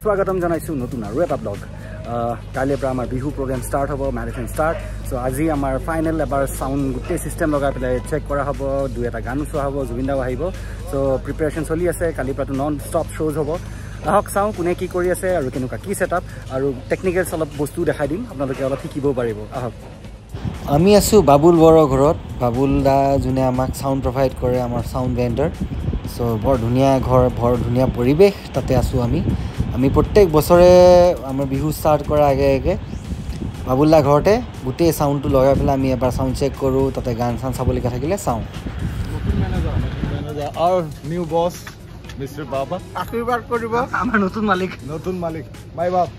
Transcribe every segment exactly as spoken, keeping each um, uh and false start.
স্বাগতম জনাইছো নতুন আৰু এটা ব্লগ কাইলৈ পৰা আমাৰ বিহু প্ৰগ্ৰাম ষ্টাৰ্ট হ'ব ম্যাৰাথন ষ্টাৰ্ট সো আজি আমাৰ ফাইনেল এবাৰ সাউন্ড গুটে সিস্টেম লগাই পেলাই চেক কৰা হ'ব দুই এটা গান চোৱা হ'ব জুবিন দাও আহিব সো প্ৰিপাৰেচন চলি আছে কালি পৰা নন ষ্টপ শোজ হ'ব আহক চাওঁ কোনে কি কৰি আছে আৰু কেনেকুৱা কি সেটআপ আৰু টেকনিক্যাল অলপ বস্তু দেখাই দিম আপোনালোকে অলপ শিকিব পাৰিব আহক আমি আছো বাবুল বড় ঘৰত বাবুল দা জুনে আমাক সাউন্ড প্ৰভাইড কৰে আমাৰ সাউন্ড ভেন্ডৰ সো বৰ ধুনিয়া ঘৰ বৰ ধুনিয়া পৰিবেশ তাতে আছো আমি আমি প্ৰত্যেক বছৰে আমাৰ বিহু স্টাৰ্ট কৰা আগে আগে বাবুল দা ঘৰতে গুটে সাউন্ডটো লগাই পেলাই আমি এবাৰ সাউন্ড চেক কৰো তাতে গান সান চাবলিকা থাকিলে চাওঁ নতুন ম্যানেজাৰ নতুন ম্যানেজাৰ আৰু নিউ বস মিস্টার বাবা আশীৰ্বাদ কৰিব আমাৰ নতুন মালিক নতুন মালিক মাই বাপ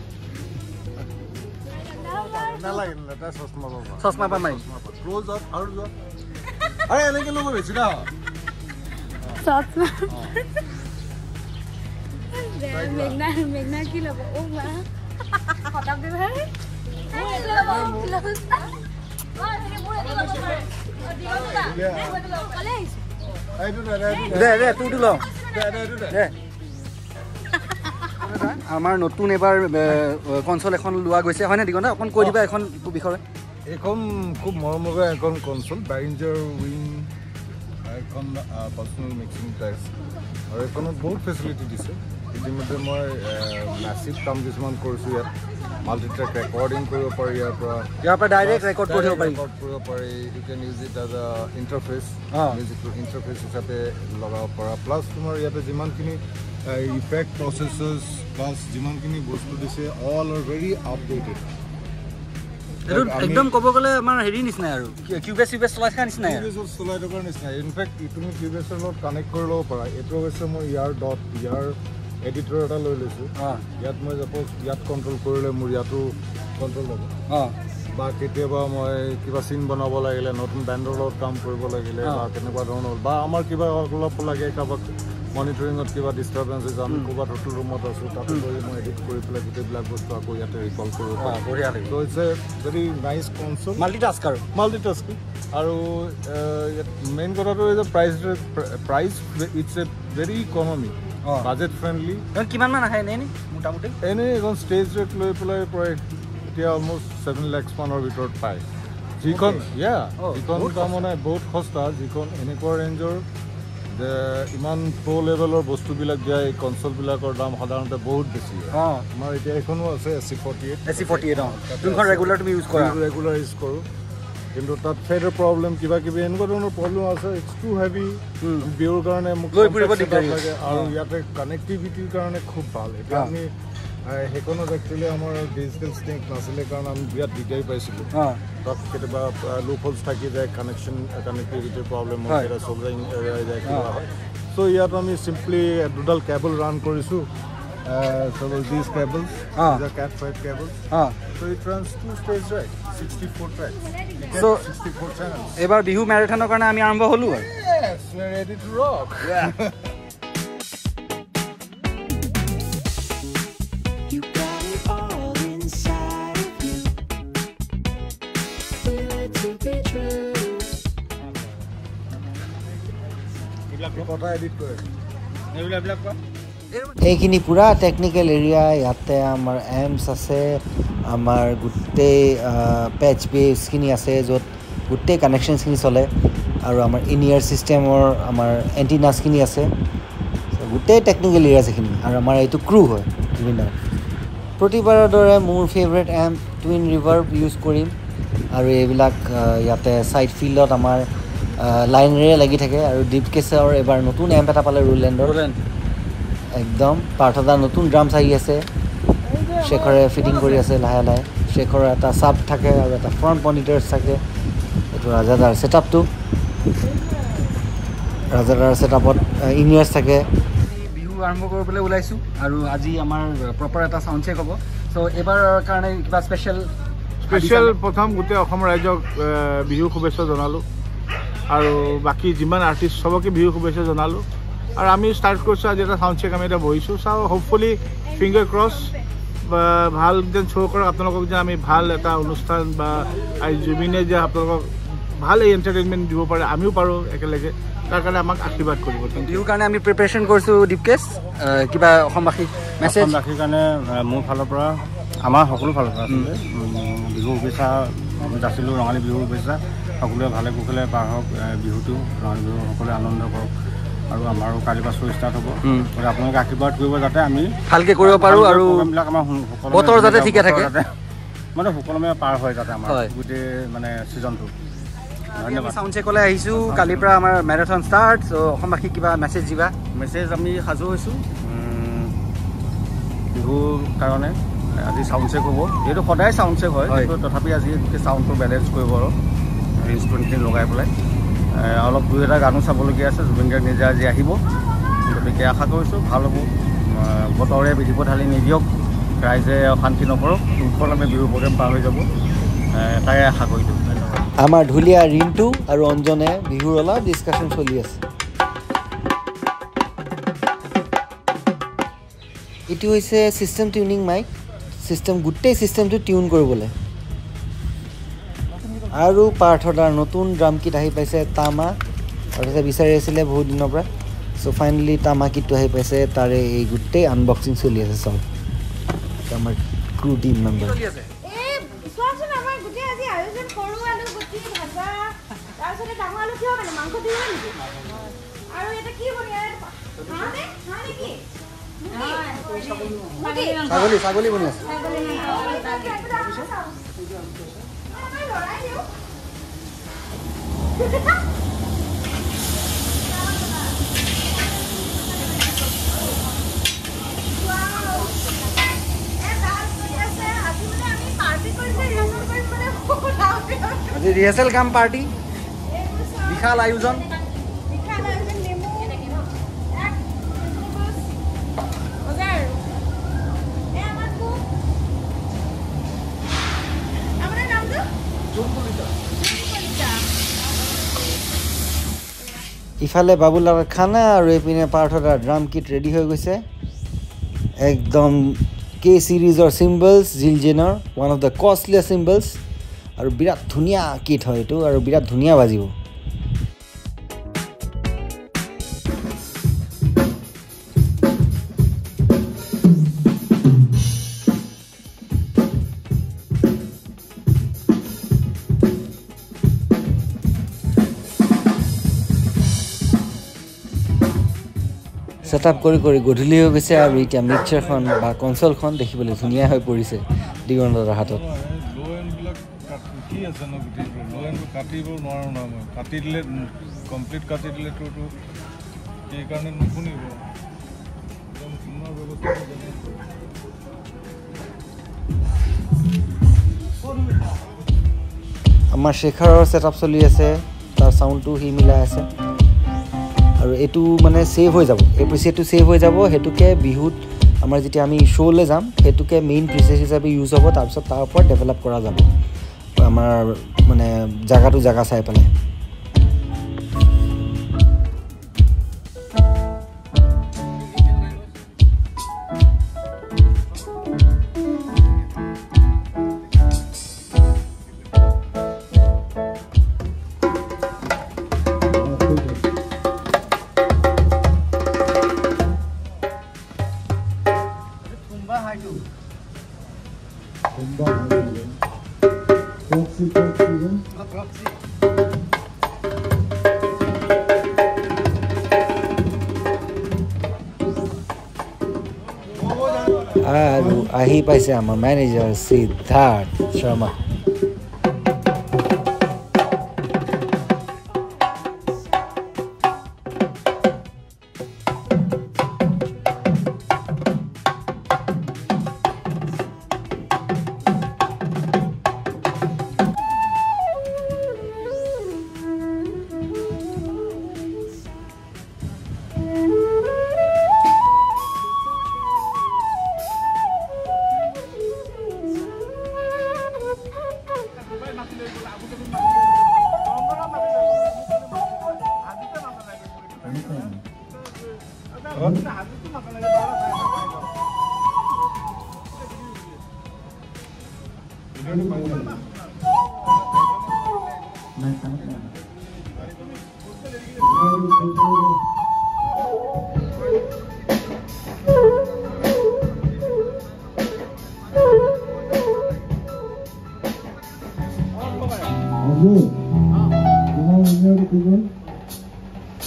না লাগে না তা চশমা বাবা চশমা পা মাই ক্লোজ আপ আৰু যা আরে এনেকে লোক বেছি না চশমা মেঘনা মেঘনা কি লব ও মা খতাব দে ভাই ও এটা লব লব মা এনে মুড়ে লব দিও না কলে আই দু দে দে তুই ল দে দে দে দে আমাৰ নতুন এবাৰ কনসোল এখন লোৱা গৈছে হয় না দিগনা অকন কৈ দিবা এখন বিষয়ে এখন খুব মৰমগা এখন কনসোল বাইঞ্জাৰ উইং এখন পাৰ্সোনাল মিক্সিং টাইপ আৰু এখনত বহুত ফেসিলিটি দিছে ইতিমধ্যে মই ম্যাসিভ কাম কিছুমান কৰিছো ইয়াত মাল্টি ট্ৰেক ৰেকৰ্ডিং কৰিব পাৰি ইয়াৰ পৰা ইয়াৰ পৰা ডাইৰেক্ট ৰেকৰ্ড কৰিব পাৰি ৰেকৰ্ড কৰিব পাৰি you can use it as a interface music interface হিচাপে লগাব পৰা প্লাছ তোমাৰ ইয়াতে যিমানখিনি ইফেক্ট প্ৰসেসেস প্লাছ যিমানখিনি বস্তু দিছে অল আৰ ভেৰি আপডেটেড এটো একদম কব গলে আমাৰ হেৰি নিছনা আৰু কিউবেছ কিউবেছ চলাই থকা নিছনা কিউবেছ চলাই থকা নিছনা ইনফেক্ট তুমি কিউবেছৰ লগত কানেক্ট কৰি ল'ব পাৰা এটো হৈছে মই ইয়াৰ ডট ইয়াৰ এডিটৰ এটা লৈ লৈছো ইয়াত মই সাপোজ ইয়াত কন্ট্ৰোল কৰিলে মোৰ ইয়াতো কন্ট্ৰোল হ'ব বা কেতিয়াবা মই কিবা সিন বনাব লাগিলে নতুন ব্যান্ডৰ লগত কাম কৰিব লাগিলে বা কেনেকুৱা ধৰণৰ বা আমাৰ কিবা অলপ লাগে কাবাক মনিটৰিঙত কিবা ডিস্টাৰবেন্স হৈছে আমি কোবা হোটেল ৰুমত আছো তাতে গৈ মই এডিট কৰি পেলাই গোটেইবিলাক বস্তু আকৌ ইয়াতে ৰিকল কৰিব পাৰোঁ বঢ়িয়া লাগে so it's a very nice console multitasker multitasking আৰু মেইন কথাটো হৈছে price price it's a very economy budget friendly কিমান মান আহে নেনি মোটামুটি এনে এখন ষ্টেজ ৰেট লৈ পেলাই প্ৰায় এতিয়া অলমোষ্ট সেভেন লাখ মানৰ ভিতৰত পায় যিখন ইয়া যিখন তাৰমানে বহুত সস্তা যিখন এনেকুৱা ৰেঞ্জৰ যে ইমান প্ৰ লেভেলৰ বস্তুবিলাক দিয়া এই কনসোলবিলাকৰ দাম সাধাৰণতে বহুত বেছি আমাৰ এতিয়া এখনো আছে A C forty eight A C forty eight যোনখন ৰেগুলাৰ তুমি ইউজ কৰা ৰেগুলাৰ ইউজ কৰোঁ কিন্তু তাত ফেডৰ প্ৰব্লেম কিবা কিবি এনেকুৱা ধৰণৰ প্ৰব্লেম আছে ইটস টু হেভি বিউৰ কাৰণে মোক লৈ ফুৰিব দিগদাৰ লাগে আৰু ইয়াতে কানেক্টিভিটিৰ কাৰণে খুব ভাল এতিয়া আমি সেইখনত একচুৱেলি আমাৰ ডিজিটেল ষ্টিক নাছিলে কাৰণ আমি বিৰাট দিগদাৰি পাইছিলোঁ তাত কেতিয়াবা লো ফল্ছ থাকি যায় কানেকশ্যন কানেক্টিভিটিৰ প্ৰব্লেম হয় কেতিয়াবা চলজিং এৰাই যায় কিবা হয় চ' ইয়াত আমি চিম্পলি দুডাল কেবল ৰান কৰিছোঁ so these cables ah. these are cat five cables ah. so it runs two stage right sixty-four tracks so sixty-four channels ebar bihu marathon karone ami arambho holu yes we are ready to rock yeah you got it all inside of you feel it to be true ibla kotha edit kore ebla ebla ko এইখিনি পুৰা technical area ইয়াতে আমাৰ এমছ আছে আমাৰ গোটেই পেচ বেছখিনি আছে য'ত গোটেই কানেকশ্যনছখিনি চলে আৰু আমাৰ ইন ইয়াৰ ছিষ্টেমৰ আমাৰ এণ্টিনাছখিনি আছে গোটেই টেকনিক্যাল এৰিয়া আছে এইখিনি আৰু আমাৰ এইটো ক্ৰু হয় জুবিন প্ৰতিবাৰৰ দৰে মোৰ favourite M twin reverb use কৰিম আৰু এইবিলাক ইয়াতে ছাইড ফিল্ডত আমাৰ লাইনেৰে লাগি থাকে আৰু ডিপ কেছৰ এবাৰ নতুন এম্প এটা পালে ৰুলেণ্ডৰ একদম পাৰ্থদা নতুন ড্ৰামছ আহি আছে শেখৰে ফিটিং কৰি আছে লাহে লাহে শেখৰৰ এটা চাব থাকে আৰু এটা ফ্ৰণ্ট মনিটৰ্ছ থাকে এইটো ৰাজাদাৰ ছেটআপটো ৰাজাদাৰ ছেটআপত ইনিয়াৰ্ছ থাকে বিহু আৰম্ভ কৰিবলৈ ওলাইছোঁ আৰু আজি আমাৰ প্ৰপাৰ এটা চাউণ্ড চেক হ'ব চ' এইবাৰৰ কাৰণে কিবা স্পেচিয়েল স্পেচিয়েল প্ৰথম গোটেই অসম ৰাইজক বিহু শুভেচ্ছা জনালোঁ আৰু বাকী যিমান আৰ্টিষ্ট সবকে বিহু শুভেচ্ছা জনালোঁ আৰু আমি ষ্টাৰ্ট কৰিছোঁ আজি এটা চাউণ্ড চেক আমি এটা বহিছোঁ চাওঁ হোপফুলি ফিংগাৰ ক্ৰছ ভাল যেন শ্ব' কৰক আপোনালোকক যে আমি ভাল এটা অনুষ্ঠান বা জুবিনে যে আপোনালোকক ভাল এই এণ্টাৰটেইনমেণ্ট দিব পাৰে আমিও পাৰোঁ একেলগে তাৰ কাৰণে আমাক আশীৰ্বাদ কৰিব বিহুৰ কাৰণে আমি প্ৰিপেৰেশ্যন কৰিছোঁ দীপকেশ কিবা অসমবাসী মেছেজ অসমবাসীৰ কাৰণে মোৰ ফালৰ পৰা আমাৰ সকলো ফালৰ পৰা আছিলে বিহু শুভেচ্ছা যাচিলোঁ ৰঙালী বিহু শুভেচ্ছা সকলোৱে ভালে কুশলে পাৰ হওক বিহুটো ৰঙালী বিহু সকলোৱে আনন্দ কৰক আৰু আমাৰো কালি পাছৰ ষ্টাৰ্ট হ'ব গতিকে আপোনালোকে আশীৰ্বাদ কৰিব যাতে আমি ভালকৈ কৰিব পাৰোঁ আৰু প্ৰগ্ৰামবিলাক আমাৰ বতৰ যাতে ঠিকে থাকে মানে সুকলমে পাৰ হয় যাতে আমাৰ গোটেই মানে ছিজনটো ধন্যবাদ চাউণ্ড চেকলৈ আহিছোঁ কালিৰ পৰা আমাৰ মেৰাথন ষ্টাৰ্ট চ' অসমবাসীক কিবা মেছেজ দিবা মেছেজ আমি সাজু হৈছোঁ বিহুৰ কাৰণে আজি চাউণ্ড চেক হ'ব যিহেতু সদায় চাউণ্ড চেক হয় কিন্তু তথাপি আজি চাউণ্ডটো বেলেঞ্চ কৰিব আৰু ইনষ্ট্ৰুমেণ্টখিনি লগাই পেলাই অলপ দুই এটা গানো চাবলগীয়া আছে জুবিন গাৰ্গ নিজে আজি আহিব গতিকে আশা কৰিছোঁ ভাল হ'ব বতৰে বিধিব ঢালি নিদিয়ক ৰাইজে অশান্তি নকৰক সুকলমে বিহু প্ৰগ্ৰেম পাৰ হৈ যাব তাকে আশা কৰিছোঁ আমাৰ ঢুলীয়া ৰিণ্টু আৰু অঞ্জনে বিহুৰ অলপ ডিছকাশ্যন চলি আছে এইটো হৈছে ছিষ্টেম টিউনিং মাইক ছিষ্টেম গোটেই ছিষ্টেমটো টিউন কৰিবলৈ আৰু পাৰ্থদাৰ নতুন ড্ৰাম কিট আহি পাইছে তামা পাৰ্থদাই বিচাৰি আছিলে বহুত দিনৰ পৰা চ' ফাইনেলি তামা কিটটো আহি পাইছে তাৰে এই গোটেই আনবক্সিং চলি আছে চব আমাৰ ক্ৰু টিম মেম্বাৰ ছাগলী ছাগলী বনি আছে আজি ৰিহাৰ্চেল কাম পাৰ্টি বিশাল আয়োজন ইফালে বাবুলাৰ খানা আৰু এইপিনে পাৰ্থদাৰ ড্ৰাম কিট ৰেডি হৈ গৈছে একদম কে চিৰিজৰ চিম্বলছ জিলজেনৰ one of the costliest cymbals আৰু বিৰাট ধুনীয়া কিট হয় এইটো আৰু বিৰাট ধুনীয়া বাজিব ছেটআপ কৰি কৰি গধূলি হৈ গৈছে আৰু এতিয়া মিক্সাৰখন বা কনচলখন দেখিবলৈ ধুনীয়া হৈ পৰিছে দিগন্তদাৰ হাতত কাটিব নোৱাৰোঁ না মই কাটি দিলে কমপ্লিট কাটি দিলে তোৰতো সেইকাৰণে নুশুনিব আমাৰ শেখাৰৰ ছেটআপ চলি আছে তাৰ চাউণ্ডটো সি মিলাই আছে আৰু এইটো মানে ছেভ হৈ যাব এই প্ৰিচেটটো ছেভ হৈ যাব সেইটোকে বিহুত আমাৰ যেতিয়া আমি শ্ব'লৈ যাম সেইটোকে মেইন প্ৰিচেট হিচাপে ইউজ হ'ব তাৰপিছত তাৰ ওপৰত ডেভেলপ কৰা যাব আমাৰ মানে জাগাটো জাগা চাই পেলাই আৰু আহি পাইছে আমাৰ মেনেজাৰ সিদ্ধাৰ্থ শৰ্মা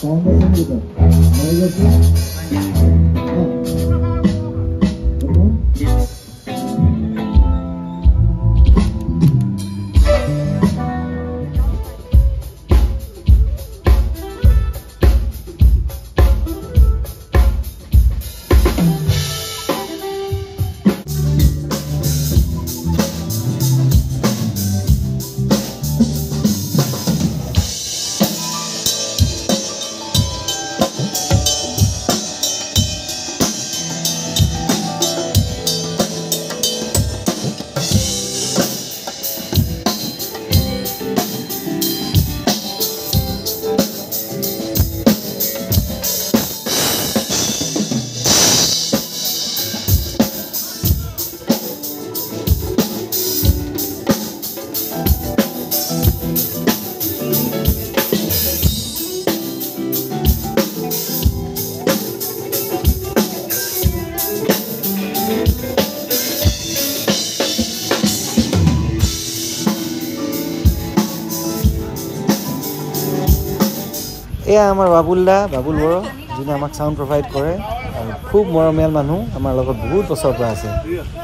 এয়া আমাৰ বাবুলদা বাবুল বড়ো যিনি আমাক সাউন্ড প্রোভাইড কৰে আৰু খুব মৰমিয়াল মানুহ আমাৰ লগত বহুত বছৰ পৰা আছে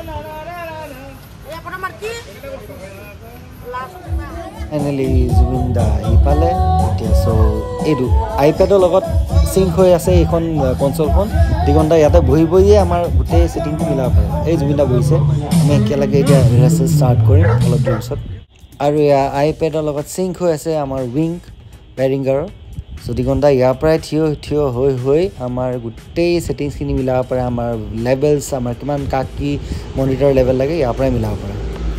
ফাইনেলি জুবিনদা আহি পালে এতিয়া চ' এইটো আইপেডৰ লগত সিংক হৈ আছে এইখন কনচলখন দিগন্ত ইয়াতে বহি বহিয়ে আমাৰ গোটেই সেটিংটো মিলাব পাৰে এই জুবিনদা বহিছে আমি একেলগে এতিয়া ৰিহাৰ্চেল ষ্টাৰ্ট কৰিম অলপ দেৰি পিছত আৰু এয়া আইপেডৰ লগত সিংক হৈ আছে আমাৰ উইংক বেৰিংগাৰৰ চ' দিগন্ত ইয়াৰ পৰাই থিয় থিয় হৈ হৈ আমাৰ গোটেই ছেটিংছখিনি মিলাব পাৰে আমাৰ লেভেলছ আমাৰ কিমান কাক কি মনিটৰ লেভেল লাগে ইয়াৰ পৰাই মিলাব পাৰে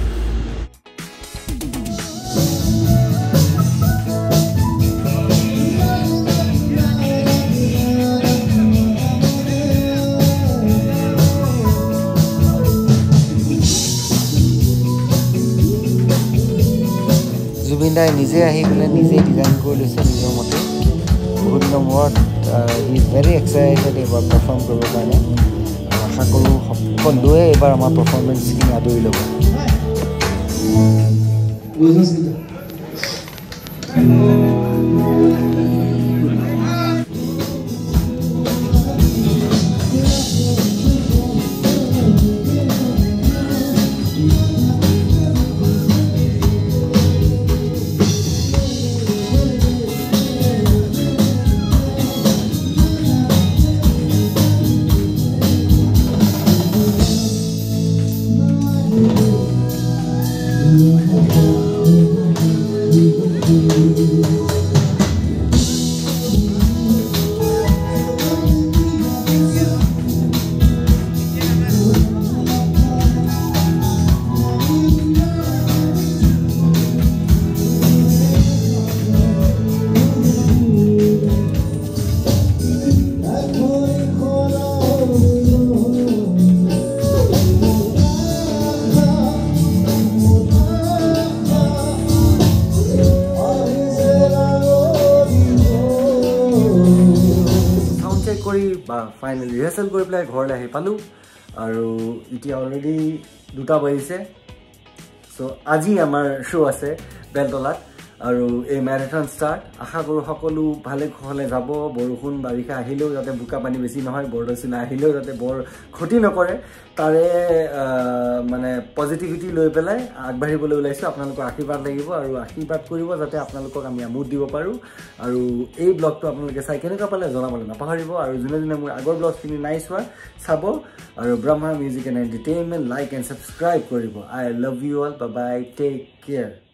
জুবিনদাই নিজে আহি পেলাই নিজে ডিজাইন কৰি লৈছে নিজৰ মতে বহুত দিনৰ মূৰত হি ইজ ভেৰি এক্সাইটেড এইবাৰ পাৰফৰ্ম কৰিবৰ কাৰণে আশা কৰোঁ সকলোৱে এইবাৰ আমাৰ পাৰফৰ্মেঞ্চখিনি আদৰি ল'ব ফাইনেলি ৰিহাৰ্চেল কৰি পেলাই ঘৰলৈ আহি পালোঁ আৰু এতিয়া অলৰেডি দুটা বাজিছে চ' আজি আমাৰ শ্ব' আছে বেলতলাত আৰু এই মেৰাথন ষ্টাৰ্ট আশা কৰোঁ সকলো ভালে কুশলে যাব বৰষুণ বাৰিষা আহিলেও যাতে বোকা পানী বেছি নহয় বৰদৈচিলা আহিলেও যাতে বৰ ক্ষতি নকৰে তাৰে মানে পজিটিভিটি লৈ পেলাই আগবাঢ়িবলৈ ওলাইছোঁ আপোনালোকৰ আশীৰ্বাদ লাগিব আৰু আশীৰ্বাদ কৰিব যাতে আপোনালোকক আমি আমোদ দিব পাৰোঁ আৰু এই ব্লগটো আপোনালোকে চাই কেনেকুৱা পালে জনাবলৈ নাপাহৰিব আৰু যোনে যোনে মোৰ আগৰ ব্লগখিনি নাই চোৱা চাব আৰু Brahma music and entertainment like and subscribe কৰিব I love you all bye bye take care